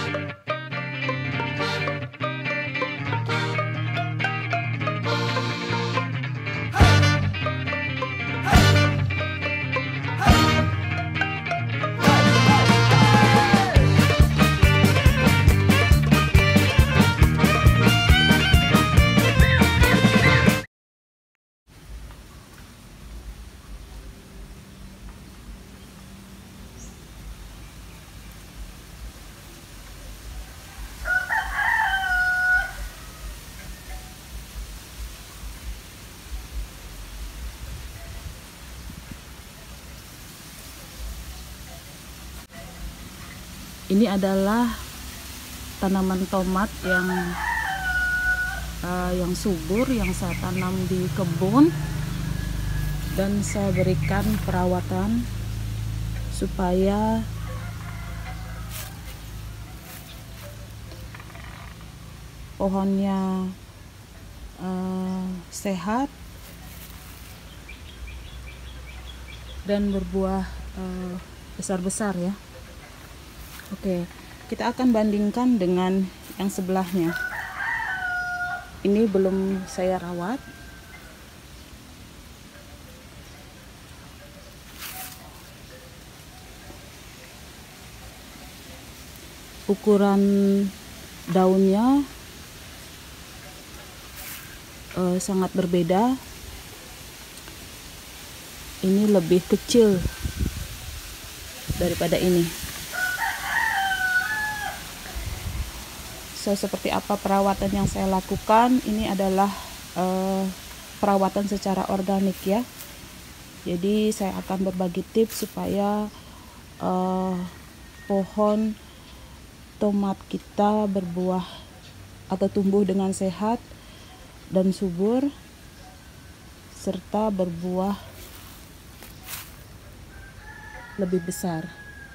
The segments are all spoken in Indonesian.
Ini adalah tanaman tomat yang subur yang saya tanam di kebun, dan saya berikan perawatan supaya pohonnya sehat dan berbuah besar-besar ya. Oke, kita akan bandingkan dengan yang sebelahnya. Ini belum saya rawat. Ukuran daunnya sangat berbeda. Ini lebih kecil daripada ini. So, seperti apa perawatan yang saya lakukan? Ini adalah perawatan secara organik ya. Jadi saya akan berbagi tips supaya pohon tomat kita berbuah atau tumbuh dengan sehat dan subur, serta berbuah lebih besar.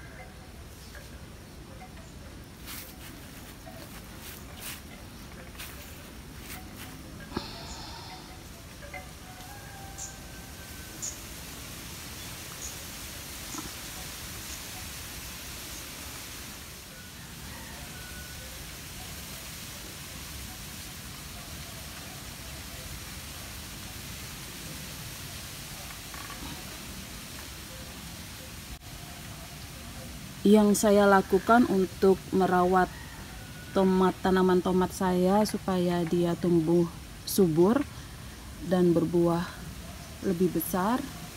Yang saya lakukan untuk merawat tanaman tomat saya supaya dia tumbuh subur dan berbuah lebih besar,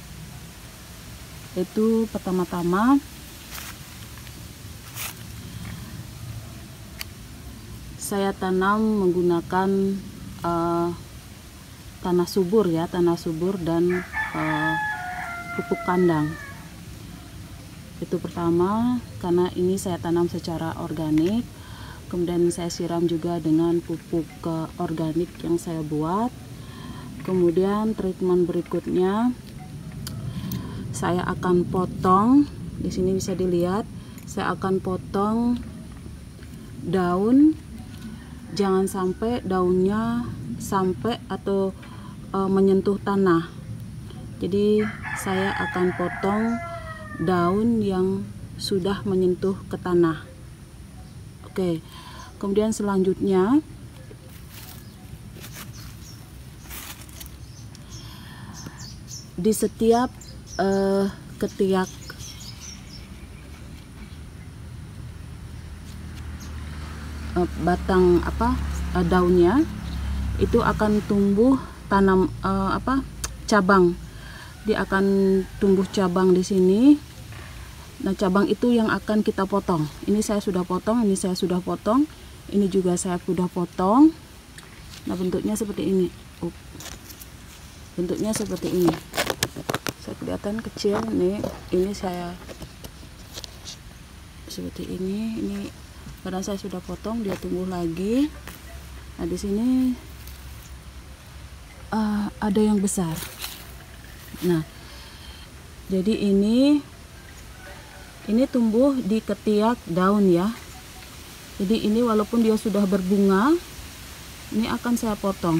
itu pertama-tama saya tanam menggunakan tanah subur ya, tanah subur dan pupuk kandang. Itu pertama, karena ini saya tanam secara organik. Kemudian saya siram juga dengan pupuk organik yang saya buat. Kemudian treatment berikutnya saya akan potong. Di sini bisa dilihat, saya akan potong daun. Jangan sampai daunnya atau menyentuh tanah. Jadi saya akan potong daun yang sudah menyentuh ke tanah. Oke, kemudian selanjutnya di setiap ketiak batang daunnya itu akan tumbuh cabang. Dia akan tumbuh cabang di sini. Nah, cabang itu yang akan kita potong. Ini saya sudah potong, ini saya sudah potong, ini juga saya sudah potong. Nah, bentuknya seperti ini. Bentuknya seperti ini. Saya kelihatan kecil nih. Ini saya seperti ini. Ini karena saya sudah potong, dia tumbuh lagi. Nah, di sini ada yang besar. Nah, jadi ini tumbuh di ketiak daun ya. Jadi ini walaupun dia sudah berbunga, ini akan saya potong.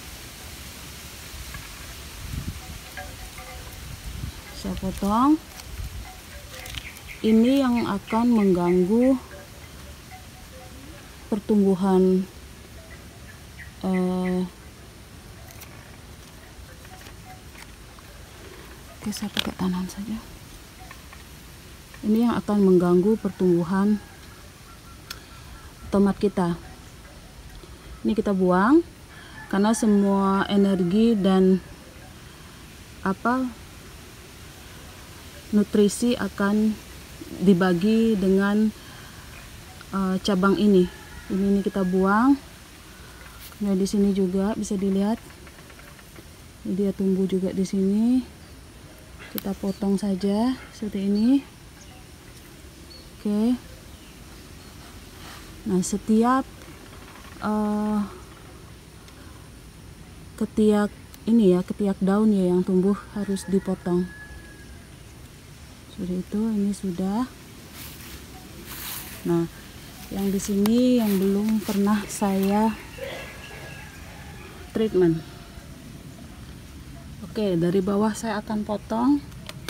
Saya potong. Ini yang akan mengganggu pertumbuhan oke, saya pakai tangan saja. Ini yang akan mengganggu pertumbuhan tomat kita. Ini kita buang karena semua energi dan nutrisi akan dibagi dengan cabang ini. Ini kita buang. Nah, di sini juga bisa dilihat. Ini dia tumbuh juga di sini. Kita potong saja seperti ini. Oke. Nah, setiap ketiak daun ya yang tumbuh harus dipotong. Seperti itu. Ini sudah. Nah, yang di sini yang belum pernah saya treatment. Oke, dari bawah saya akan potong.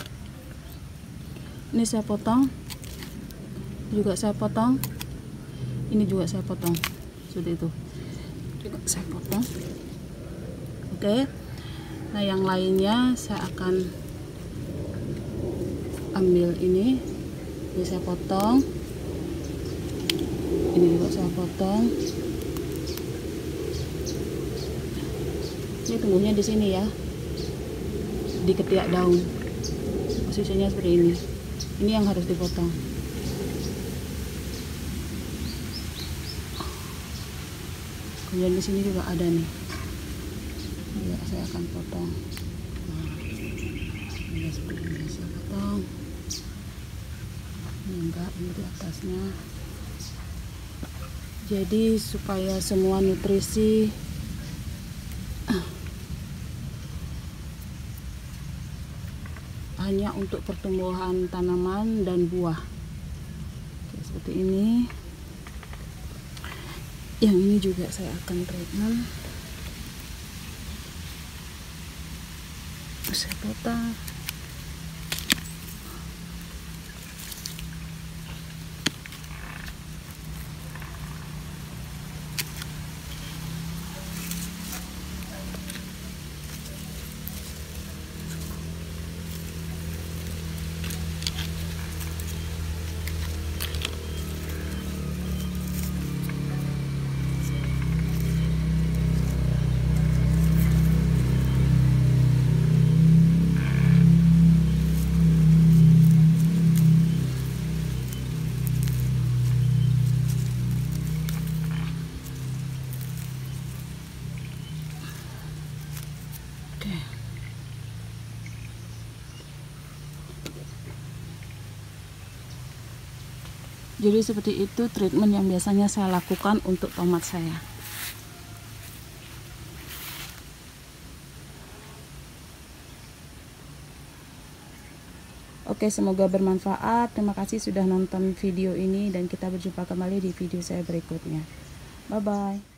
Ini saya potong. Juga saya potong. Ini juga saya potong. Seperti itu. Juga saya potong. Oke. Nah, yang lainnya saya akan ambil ini. Ini saya potong. Ini juga saya potong. Ini tumbuhnya di sini ya, di ketiak daun. Posisinya seperti ini. Ini yang harus dipotong. Kemudian di sini juga ada nih. Ya, saya akan potong. Nah, ini seperti ini saya potong. Ini enggak, ini di atasnya. Jadi supaya semua nutrisi hanya untuk pertumbuhan tanaman dan buah. Oke, seperti ini. Yang ini juga saya akan treatment. Saya potong. Jadi seperti itu treatment yang biasanya saya lakukan untuk tomat saya. Oke, semoga bermanfaat. Terima kasih sudah nonton video ini dan kita berjumpa kembali di video saya berikutnya. Bye bye.